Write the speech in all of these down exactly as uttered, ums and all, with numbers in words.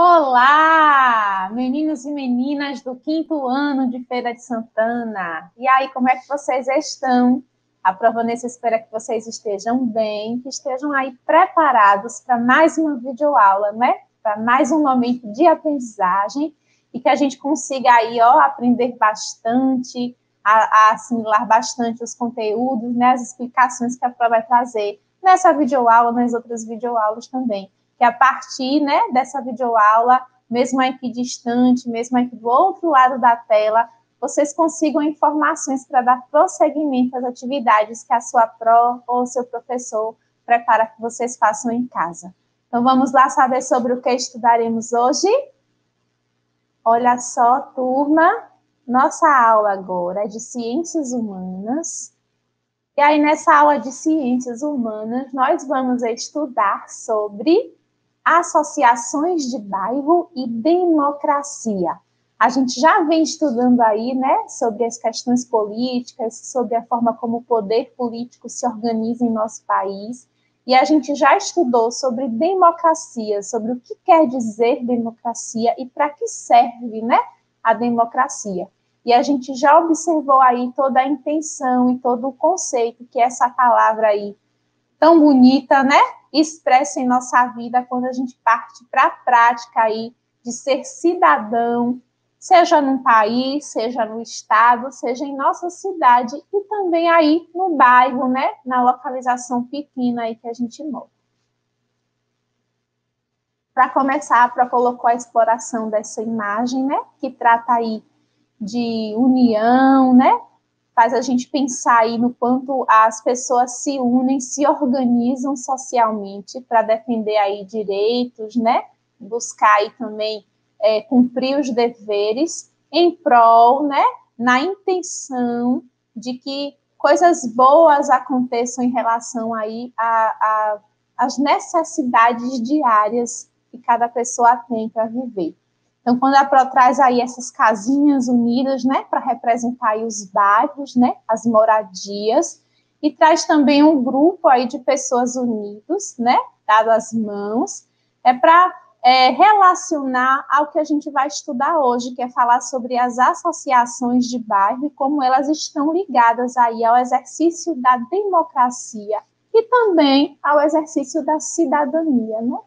Olá, meninos e meninas do quinto ano de Feira de Santana. E aí, como é que vocês estão? A Provanessa espera que vocês estejam bem, que estejam aí preparados para mais uma videoaula, né? Para mais um momento de aprendizagem e que a gente consiga aí, ó, aprender bastante, a, a assimilar bastante os conteúdos, né? As explicações que a Pró vai trazer nessa videoaula, nas outras videoaulas também. Que a partir, né, dessa videoaula, mesmo aqui distante, mesmo aqui do outro lado da tela, vocês consigam informações para dar prosseguimento às atividades que a sua pró ou o seu professor prepara que vocês façam em casa. Então, vamos lá saber sobre o que estudaremos hoje? Olha só, turma, nossa aula agora é de Ciências Humanas. E aí, nessa aula de Ciências Humanas, nós vamos estudar sobre associações de bairro e democracia. A gente já vem estudando aí, né, sobre as questões políticas, sobre a forma como o poder político se organiza em nosso país, e a gente já estudou sobre democracia, sobre o que quer dizer democracia e para que serve, né, a democracia. E a gente já observou aí toda a intenção e todo o conceito que essa palavra aí, tão bonita, né, expressa em nossa vida quando a gente parte para a prática aí de ser cidadão, seja num país, seja no estado, seja em nossa cidade e também aí no bairro, né, na localização pequena aí que a gente mora. Para começar, para colocar a exploração dessa imagem, né, que trata aí de união, né, faz a gente pensar aí no quanto as pessoas se unem, se organizam socialmente para defender aí direitos, né? Buscar aí também é, cumprir os deveres em prol, né? Na intenção de que coisas boas aconteçam em relação aí a, a, às necessidades diárias que cada pessoa tem para viver. Então, quando a Pró traz aí essas casinhas unidas, né, para representar aí os bairros, né, as moradias, e traz também um grupo aí de pessoas unidas, né, dado as mãos, é para é, relacionar ao que a gente vai estudar hoje, que é falar sobre as associações de bairro e como elas estão ligadas aí ao exercício da democracia e também ao exercício da cidadania, né?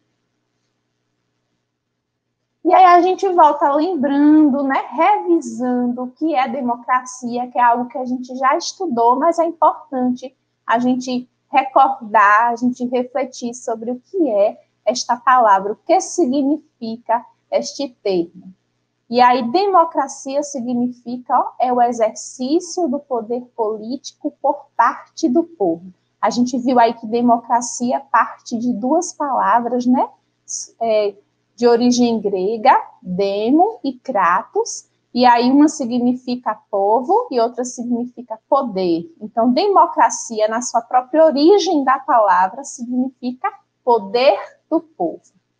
E aí a gente volta lembrando, né, revisando o que é democracia, que é algo que a gente já estudou, mas é importante a gente recordar, a gente refletir sobre o que é esta palavra, o que significa este termo. E aí democracia significa, ó, é o exercício do poder político por parte do povo. A gente viu aí que democracia parte de duas palavras, né, é, de origem grega, demo e kratos, e aí uma significa povo e outra significa poder. Então, democracia, na sua própria origem da palavra, significa poder do povo.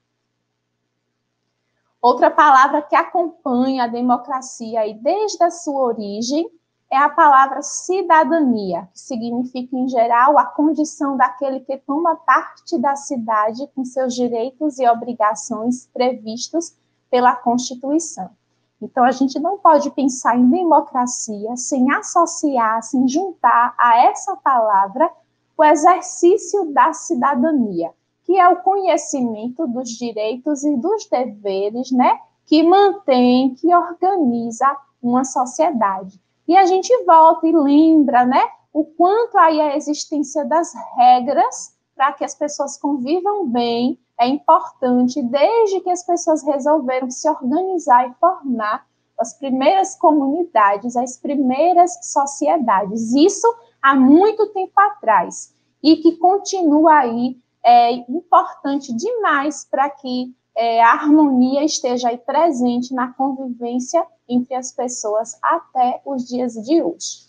Outra palavra que acompanha a democracia e desde a sua origem é a palavra cidadania, que significa, em geral, a condição daquele que toma parte da cidade com seus direitos e obrigações previstos pela Constituição. Então, a gente não pode pensar em democracia sem associar, sem juntar a essa palavra o exercício da cidadania, que é o conhecimento dos direitos e dos deveres, né, que mantém, que organiza uma sociedade. E a gente volta e lembra, né, o quanto aí a existência das regras para que as pessoas convivam bem é importante, desde que as pessoas resolveram se organizar e formar as primeiras comunidades, as primeiras sociedades. Isso há muito tempo atrás, e que continua aí, é importante demais para que é, a harmonia esteja aí presente na convivência entre as pessoas até os dias de hoje.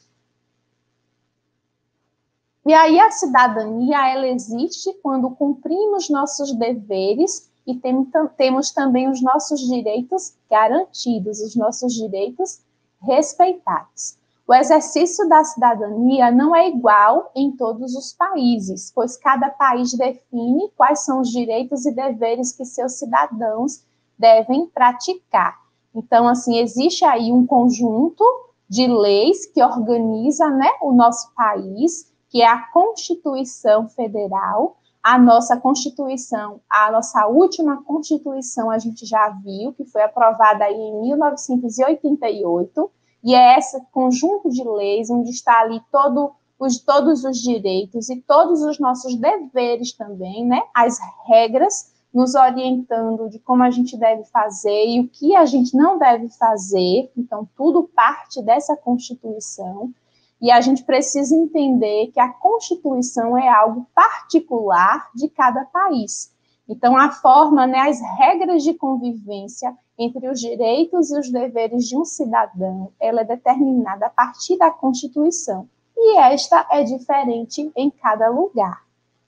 E aí a cidadania, ela existe quando cumprimos nossos deveres e tem, temos também os nossos direitos garantidos, os nossos direitos respeitados. O exercício da cidadania não é igual em todos os países, pois cada país define quais são os direitos e deveres que seus cidadãos devem praticar. Então, assim, existe aí um conjunto de leis que organiza, né, o nosso país, que é a Constituição Federal. A nossa Constituição, a nossa última Constituição, a gente já viu, que foi aprovada aí em mil novecentos e oitenta e oito, e é esse conjunto de leis onde está ali todo os, todos os direitos e todos os nossos deveres também, né? As regras nos orientando de como a gente deve fazer e o que a gente não deve fazer. Então, tudo parte dessa Constituição. E a gente precisa entender que a Constituição é algo particular de cada país. Então, a forma, né, as regras de convivência entre os direitos e os deveres de um cidadão, ela é determinada a partir da Constituição. E esta é diferente em cada lugar.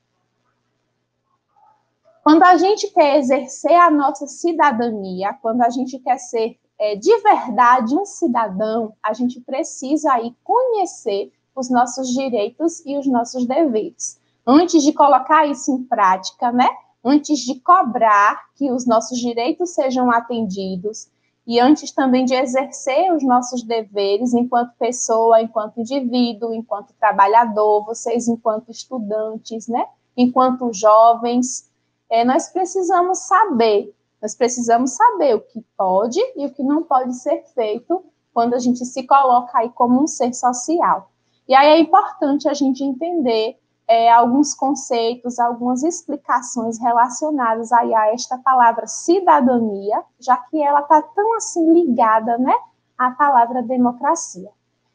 Quando a gente quer exercer a nossa cidadania, quando a gente quer ser É, de verdade um cidadão, a gente precisa aí conhecer os nossos direitos e os nossos deveres. Antes de colocar isso em prática, né? Antes de cobrar que os nossos direitos sejam atendidos e antes também de exercer os nossos deveres enquanto pessoa, enquanto indivíduo, enquanto trabalhador, vocês enquanto estudantes, né? Enquanto jovens, é, nós precisamos saber Nós precisamos saber o que pode e o que não pode ser feito quando a gente se coloca aí como um ser social. E aí é importante a gente entender é, alguns conceitos, algumas explicações relacionadas aí a esta palavra cidadania, já que ela está tão assim ligada, né, à palavra democracia.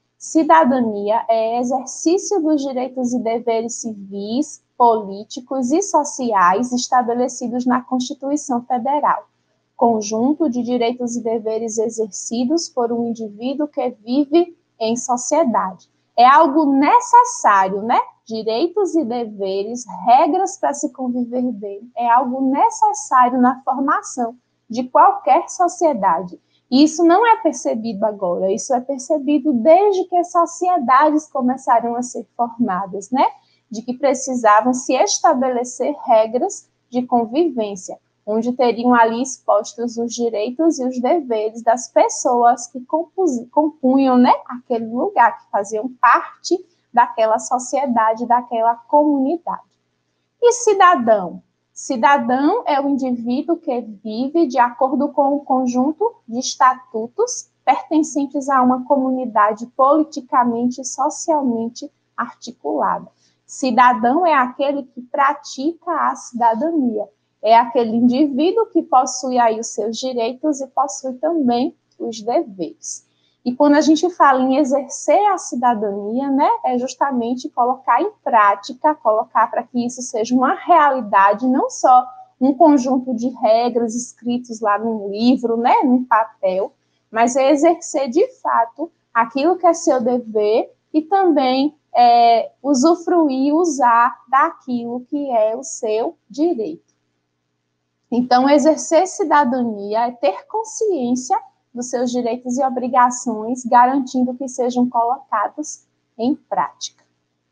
Cidadania é exercício dos direitos e deveres civis, políticos e sociais estabelecidos na Constituição Federal, conjunto de direitos e deveres exercidos por um indivíduo que vive em sociedade. É algo necessário, né? Direitos e deveres, regras para se conviver bem, é algo necessário na formação de qualquer sociedade. E isso não é percebido agora, isso é percebido desde que as sociedades começaram a ser formadas, né? De que precisavam se estabelecer regras de convivência, onde teriam ali expostos os direitos e os deveres das pessoas que compunham, né, aquele lugar, que faziam parte daquela sociedade, daquela comunidade. E cidadão? Cidadão é o indivíduo que vive de acordo com o conjunto de estatutos pertencentes a uma comunidade politicamente e socialmente articulada. Cidadão é aquele que pratica a cidadania, é aquele indivíduo que possui aí os seus direitos e possui também os deveres. E quando a gente fala em exercer a cidadania, né, é justamente colocar em prática, colocar para que isso seja uma realidade, não só um conjunto de regras escritos lá num livro, né, num papel, mas é exercer de fato aquilo que é seu dever e também É, usufruir, usar daquilo que é o seu direito. Então, exercer cidadania é ter consciência dos seus direitos e obrigações, garantindo que sejam colocados em prática.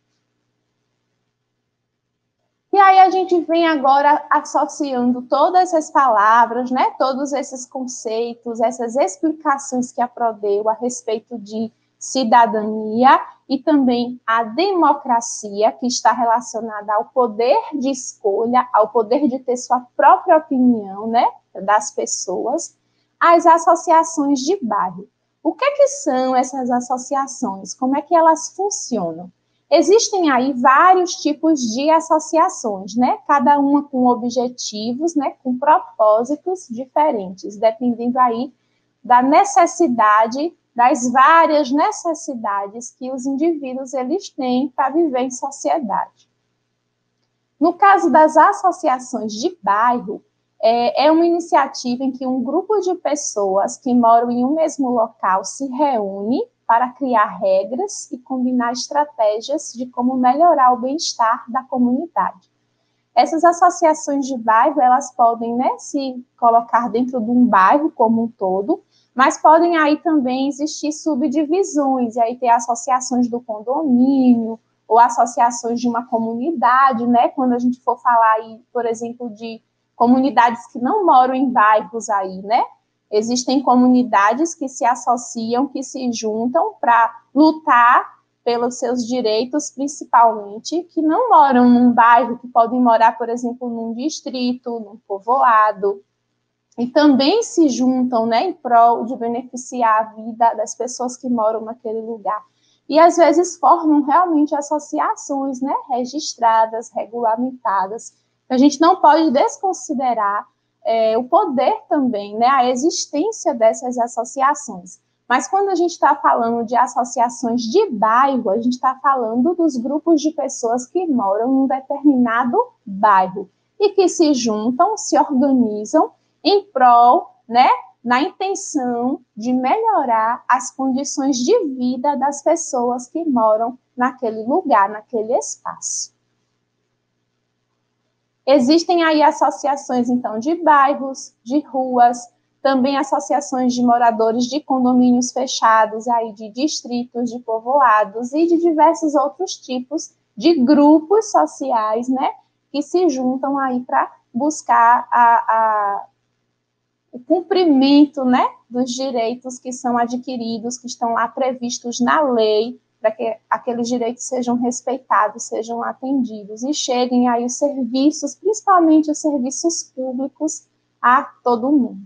E aí a gente vem agora associando todas essas palavras, né, todos esses conceitos, essas explicações que a Pro deu a respeito de cidadania e também a democracia, que está relacionada ao poder de escolha, ao poder de ter sua própria opinião, né, das pessoas, as associações de bairro. O que é que são essas associações? Como é que elas funcionam? Existem aí vários tipos de associações, né, cada uma com objetivos, né, com propósitos diferentes, dependendo aí da necessidade, das várias necessidades que os indivíduos eles têm para viver em sociedade. No caso das associações de bairro, é, é uma iniciativa em que um grupo de pessoas que moram em um mesmo local se reúne para criar regras e combinar estratégias de como melhorar o bem-estar da comunidade. Essas associações de bairro, elas podem, né, se colocar dentro de um bairro como um todo, mas podem aí também existir subdivisões, e aí ter associações do condomínio, ou associações de uma comunidade, né, quando a gente for falar aí, por exemplo, de comunidades que não moram em bairros aí, né? Existem comunidades que se associam, que se juntam para lutar pelos seus direitos, principalmente, que não moram num bairro, que podem morar, por exemplo, num distrito, num povoado, e também se juntam, né, em prol de beneficiar a vida das pessoas que moram naquele lugar. E, às vezes, formam realmente associações, né, registradas, regulamentadas. A gente não pode desconsiderar é, o poder também, né, a existência dessas associações. Mas quando a gente está falando de associações de bairro, a gente está falando dos grupos de pessoas que moram num determinado bairro e que se juntam, se organizam em prol, né, na intenção de melhorar as condições de vida das pessoas que moram naquele lugar, naquele espaço. Existem aí associações, então, de bairros, de ruas, também associações de moradores de condomínios fechados, aí de distritos, de povoados e de diversos outros tipos de grupos sociais, né, que se juntam aí para buscar a, a, o cumprimento, né, dos direitos que são adquiridos, que estão lá previstos na lei, para que aqueles direitos sejam respeitados, sejam atendidos e cheguem aí os serviços, principalmente os serviços públicos, a todo mundo.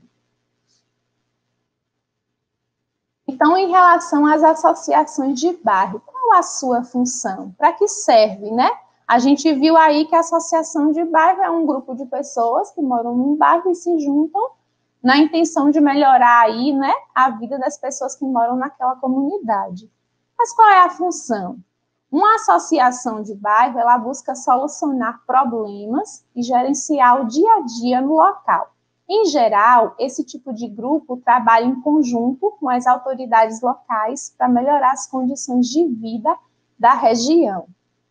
Então, em relação às associações de bairro, qual a sua função? Para que serve, né? A gente viu aí que a associação de bairro é um grupo de pessoas que moram num bairro e se juntam na intenção de melhorar aí, né, a vida das pessoas que moram naquela comunidade. Mas qual é a função? Uma associação de bairro, ela busca solucionar problemas e gerenciar o dia a dia no local. Em geral, esse tipo de grupo trabalha em conjunto com as autoridades locais para melhorar as condições de vida da região.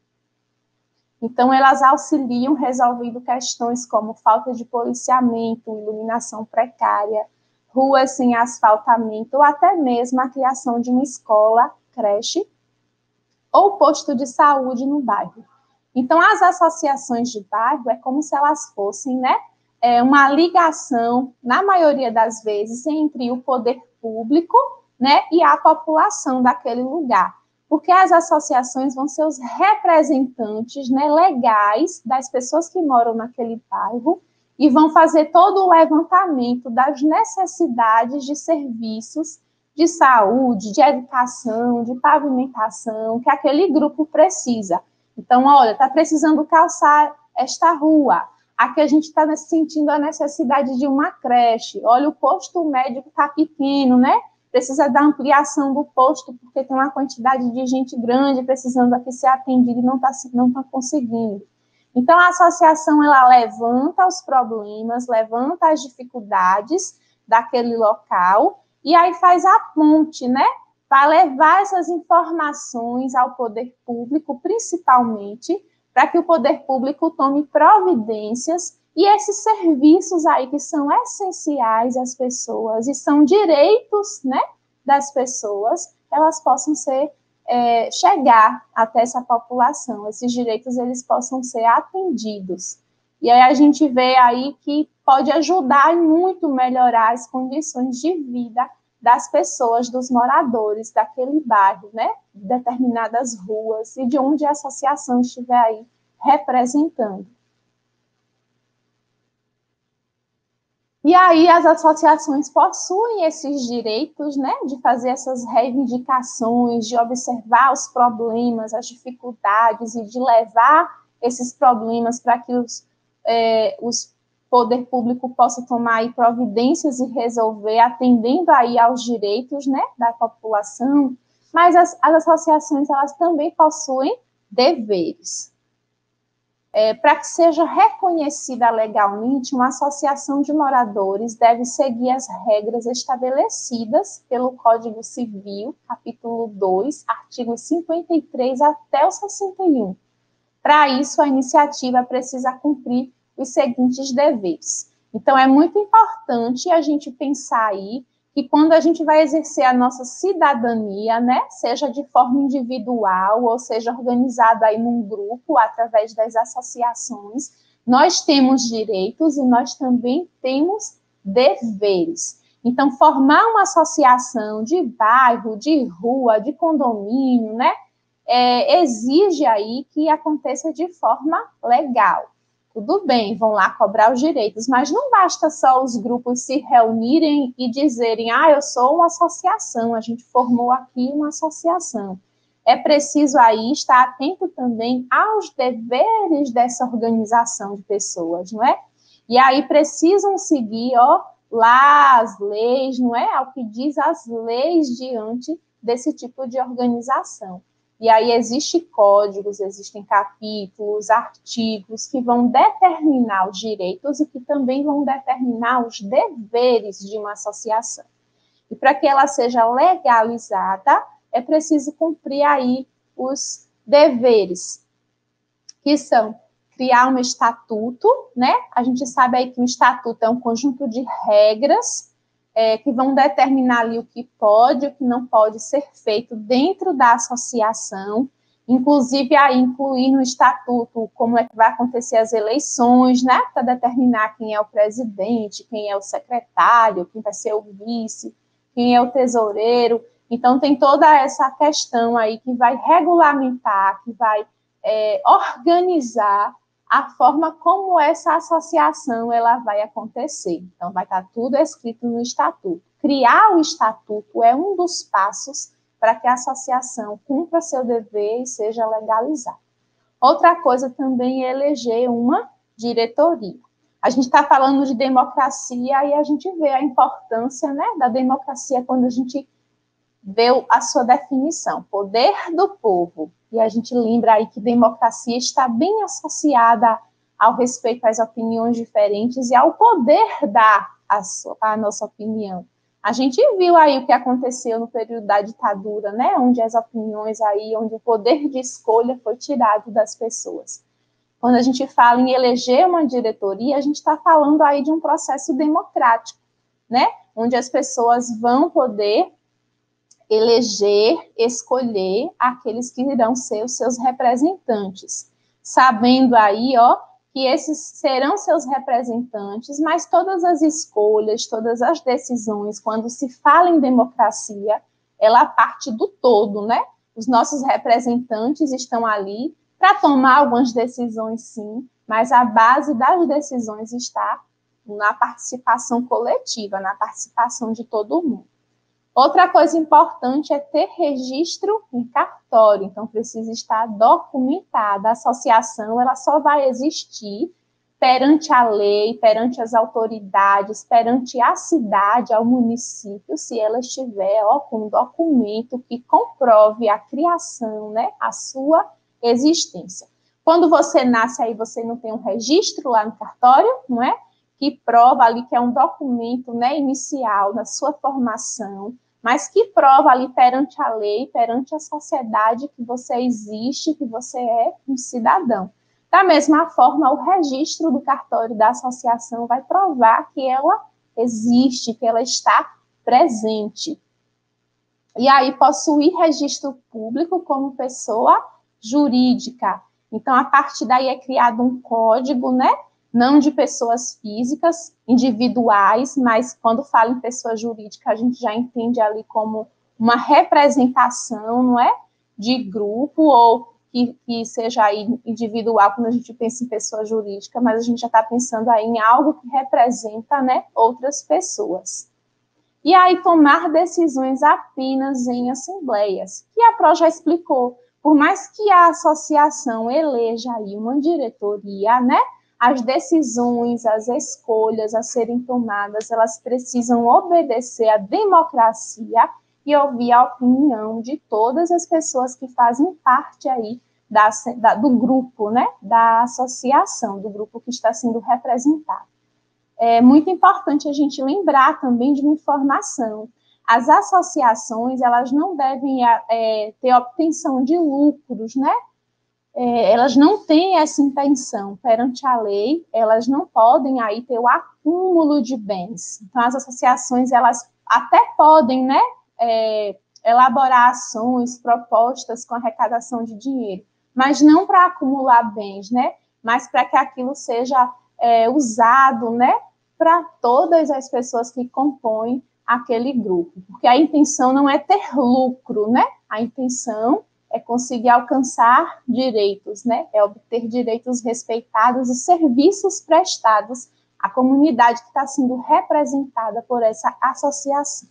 Então, elas auxiliam resolvendo questões como falta de policiamento, iluminação precária, ruas sem asfaltamento, ou até mesmo a criação de uma escola, creche, ou posto de saúde no bairro. Então, as associações de bairro é como se elas fossem, né, é uma ligação, na maioria das vezes, entre o poder público, né, e a população daquele lugar. Porque as associações vão ser os representantes, né, legais das pessoas que moram naquele bairro e vão fazer todo o levantamento das necessidades de serviços de saúde, de educação, de pavimentação, que aquele grupo precisa. Então, olha, está precisando calçar esta rua. Aqui a gente está sentindo a necessidade de uma creche. Olha, o posto médico está pequeno, né? Precisa da ampliação do posto, porque tem uma quantidade de gente grande precisando aqui ser atendida e não está não tá conseguindo. Então, a associação, ela levanta os problemas, levanta as dificuldades daquele local e aí faz a ponte, né? Para levar essas informações ao poder público, principalmente, para que o poder público tome providências e esses serviços aí que são essenciais às pessoas e são direitos, né, das pessoas, elas possam ser, é, chegar até essa população, esses direitos eles possam ser atendidos. E aí a gente vê aí que pode ajudar e muito melhorar as condições de vida das pessoas, dos moradores daquele bairro, né, de determinadas ruas e de onde a associação estiver aí representando. E aí as associações possuem esses direitos, né, de fazer essas reivindicações, de observar os problemas, as dificuldades e de levar esses problemas para que os, é, os poder público possa tomar aí providências e resolver, atendendo aí aos direitos, né, da população. Mas as, as associações, elas também possuem deveres. É, para que seja reconhecida legalmente, uma associação de moradores deve seguir as regras estabelecidas pelo Código Civil, capítulo dois, artigos cinquenta e três até o sessenta e um. Para isso, a iniciativa precisa cumprir os seguintes deveres. Então, é muito importante a gente pensar aí que quando a gente vai exercer a nossa cidadania, né, seja de forma individual ou seja organizado aí num grupo através das associações, Nós temos direitos e nós também temos deveres. Então, formar uma associação de bairro, de rua, de condomínio, né, é, exige aí que aconteça de forma legal. Tudo bem, vão lá cobrar os direitos, mas não basta só os grupos se reunirem e dizerem, ah, eu sou uma associação, a gente formou aqui uma associação. É preciso aí estar atento também aos deveres dessa organização de pessoas, não é? E aí precisam seguir, ó, lá as leis, não é? Ao que diz as leis diante desse tipo de organização. E aí existem códigos, existem capítulos, artigos que vão determinar os direitos e que também vão determinar os deveres de uma associação. E para que ela seja legalizada, é preciso cumprir aí os deveres, que são criar um estatuto, né? A gente sabe aí que um estatuto é um conjunto de regras é, que vão determinar ali o que pode e o que não pode ser feito dentro da associação, inclusive aí incluir no estatuto como é que vai acontecer as eleições, né? Para determinar quem é o presidente, quem é o secretário, quem vai ser o vice, quem é o tesoureiro. Então, tem toda essa questão aí que vai regulamentar, que vai é, organizar a forma como essa associação ela vai acontecer. Então, vai estar tudo escrito no estatuto. Criar o estatuto é um dos passos para que a associação cumpra seu dever e seja legalizada. Outra coisa também é eleger uma diretoria. A gente está falando de democracia e a gente vê a importância, né, da democracia quando a gente vê a sua definição, poder do povo. E a gente lembra aí que democracia está bem associada ao respeito às opiniões diferentes e ao poder dar a, sua, a nossa opinião. A gente viu aí o que aconteceu no período da ditadura, né? Onde as opiniões aí, onde o poder de escolha foi tirado das pessoas. Quando a gente fala em eleger uma diretoria, a gente está falando aí de um processo democrático, né? Onde as pessoas vão poder eleger, escolher aqueles que irão ser os seus representantes, sabendo aí, ó, que esses serão seus representantes, mas todas as escolhas, todas as decisões, quando se fala em democracia, ela parte do todo, né? Os nossos representantes estão ali para tomar algumas decisões, sim, mas a base das decisões está na participação coletiva, na participação de todo mundo. Outra coisa importante é ter registro em cartório, então precisa estar documentada. A associação ela só vai existir perante a lei, perante as autoridades, perante a cidade, ao município, se ela estiver ó, com um documento que comprove a criação, né, a sua existência. Quando você nasce, aí você não tem um registro lá no cartório, não é? Que prova ali que é um documento, né, inicial da sua formação, mas que prova ali perante a lei, perante a sociedade que você existe, que você é um cidadão. Da mesma forma, o registro do cartório da associação vai provar que ela existe, que ela está presente. E aí, possuir registro público como pessoa jurídica. Então, a partir daí é criado um código, né? Não de pessoas físicas, individuais, mas quando fala em pessoa jurídica, a gente já entende ali como uma representação, não é? De grupo, ou que, que seja aí individual, quando a gente pensa em pessoa jurídica, mas a gente já está pensando aí em algo que representa, né, outras pessoas. E aí tomar decisões apenas em assembleias, que a Pro já explicou. Por mais que a associação eleja aí uma diretoria, né, as decisões, as escolhas a serem tomadas, elas precisam obedecer à democracia e ouvir a opinião de todas as pessoas que fazem parte aí da, da, do grupo, né, da associação, do grupo que está sendo representado. É muito importante a gente lembrar também de uma informação. As associações, elas não devem é, ter obtenção de lucros, né? É, elas não têm essa intenção perante a lei, elas não podem aí ter o acúmulo de bens. Então, as associações, elas até podem, né, é, elaborar ações, propostas com arrecadação de dinheiro, mas não para acumular bens, né? mas para que aquilo seja é, usado, né, para todas as pessoas que compõem aquele grupo. Porque a intenção não é ter lucro, né? A intenção é conseguir alcançar direitos, né? É obter direitos respeitados e serviços prestados à comunidade que está sendo representada por essa associação.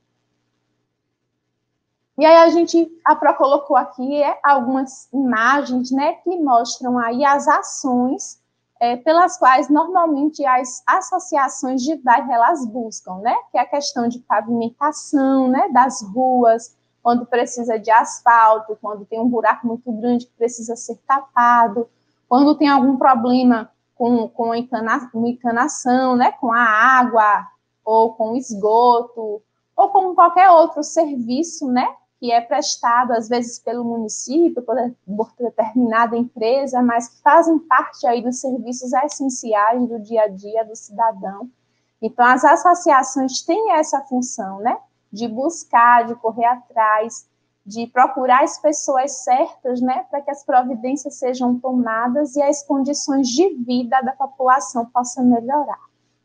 E aí a gente, a Pro colocou aqui é, algumas imagens, né, que mostram aí as ações é, pelas quais normalmente as associações de bairro elas buscam, né, que é a questão de pavimentação, né, das ruas, quando precisa de asfalto, quando tem um buraco muito grande que precisa ser tapado, quando tem algum problema com, com a encana, encanação, né, com a água, ou com o esgoto, ou com qualquer outro serviço, né, que é prestado, às vezes, pelo município, por, por determinada empresa, mas que fazem parte aí dos serviços essenciais do dia a dia do cidadão. Então, as associações têm essa função, né, de buscar, de correr atrás, de procurar as pessoas certas, né, para que as providências sejam tomadas e as condições de vida da população possam melhorar.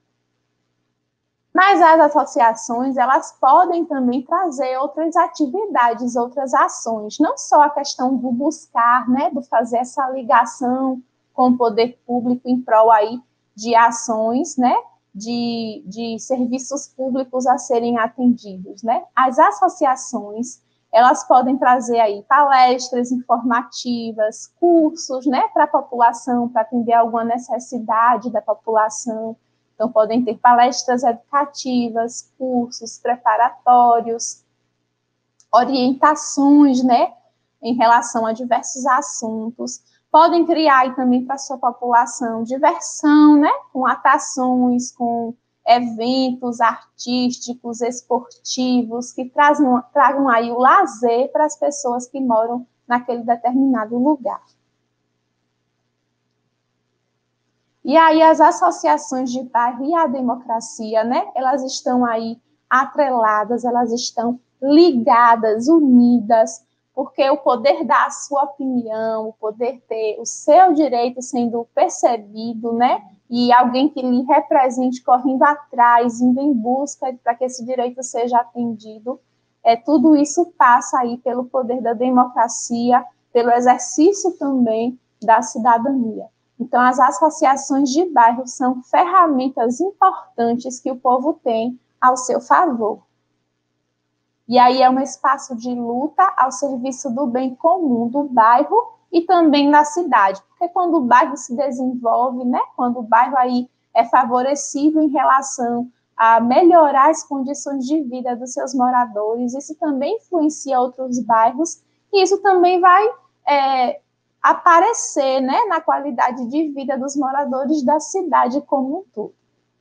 Mas as associações, elas podem também trazer outras atividades, outras ações, não só a questão do buscar, né, do fazer essa ligação com o poder público em prol aí de ações, né, de, de serviços públicos a serem atendidos, né. As associações, elas podem trazer aí palestras informativas, cursos, né, para a população, para atender alguma necessidade da população. Então, podem ter palestras educativas, cursos preparatórios, orientações, né, em relação a diversos assuntos. Podem criar aí também para a sua população diversão, né, com atrações, com eventos artísticos, esportivos, que tragam, tragam aí o lazer para as pessoas que moram naquele determinado lugar. E aí as associações de bairro e a democracia, né, elas estão aí atreladas, elas estão ligadas, unidas, porque o poder dar a sua opinião, o poder ter o seu direito sendo percebido, né, e alguém que lhe represente correndo atrás, indo em busca para que esse direito seja atendido, é, tudo isso passa aí pelo poder da democracia, pelo exercício também da cidadania. Então, as associações de bairro são ferramentas importantes que o povo tem ao seu favor. E aí é um espaço de luta ao serviço do bem comum do bairro e também da cidade. Porque quando o bairro se desenvolve, né, quando o bairro aí é favorecido em relação a melhorar as condições de vida dos seus moradores, isso também influencia outros bairros, e isso também vai é, aparecer, né, na qualidade de vida dos moradores da cidade como um todo.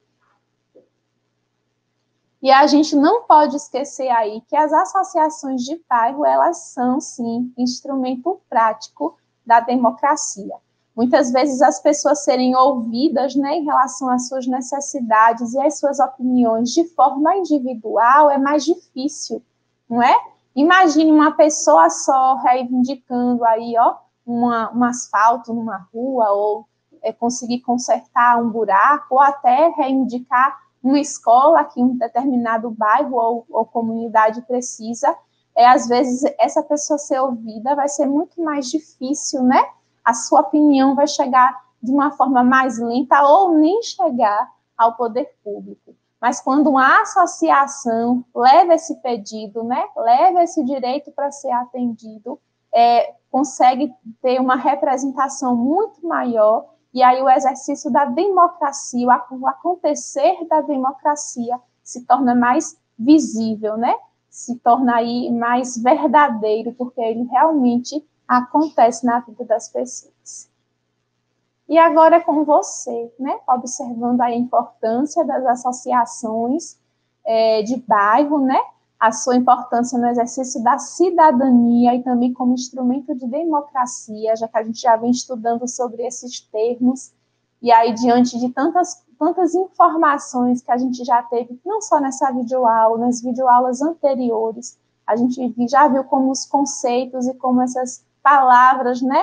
E a gente não pode esquecer aí que as associações de bairro, elas são, sim, instrumento prático da democracia. Muitas vezes as pessoas serem ouvidas, né, em relação às suas necessidades e às suas opiniões de forma individual é mais difícil, não é? Imagine uma pessoa só reivindicando aí, ó, uma, um asfalto numa rua, ou é, conseguir consertar um buraco, ou até reivindicar uma escola que um determinado bairro ou, ou comunidade precisa. É, às vezes, essa pessoa ser ouvida vai ser muito mais difícil, né? A sua opinião vai chegar de uma forma mais lenta ou nem chegar ao poder público. Mas quando uma associação leva esse pedido, né? Leva esse direito para ser atendido, é, consegue ter uma representação muito maior, e aí o exercício da democracia, o acontecer da democracia se torna mais visível, né? Se torna aí mais verdadeiro, porque ele realmente acontece na vida das pessoas. E agora é com você, né? Observando a importância das associações é, de bairro, né? A sua importância no exercício da cidadania e também como instrumento de democracia, já que a gente já vem estudando sobre esses termos, e aí diante de tantas, tantas informações que a gente já teve, não só nessa videoaula, nas videoaulas anteriores, a gente já viu como os conceitos e como essas palavras, né,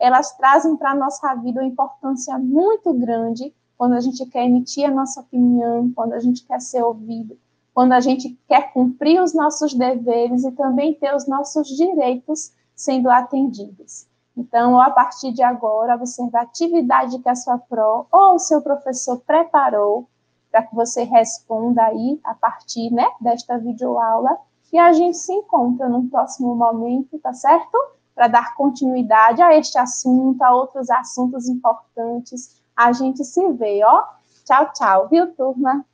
elas trazem para a nossa vida uma importância muito grande quando a gente quer emitir a nossa opinião, quando a gente quer ser ouvido, quando a gente quer cumprir os nossos deveres e também ter os nossos direitos sendo atendidos. Então, a partir de agora, observe a atividade que a sua pró ou o seu professor preparou para que você responda aí a partir, né, desta videoaula, e a gente se encontra num próximo momento, tá certo? Para dar continuidade a este assunto, a outros assuntos importantes. A gente se vê, ó. Tchau, tchau, viu, turma?